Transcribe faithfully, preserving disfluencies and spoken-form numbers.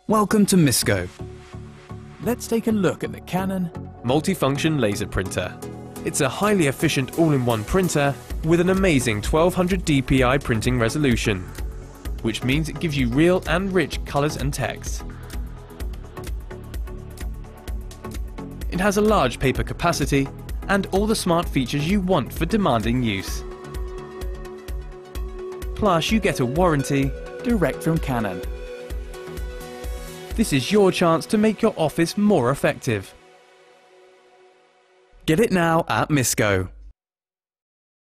Welcome to Misco. Let's take a look at the Canon Multifunction Laser Printer. It's a highly efficient all-in-one printer with an amazing twelve hundred D P I printing resolution, which means it gives you real and rich colors and text. It has a large paper capacity and all the smart features you want for demanding use. Plus, you get a warranty direct from Canon. This is your chance to make your office more effective. Get it now at Misco.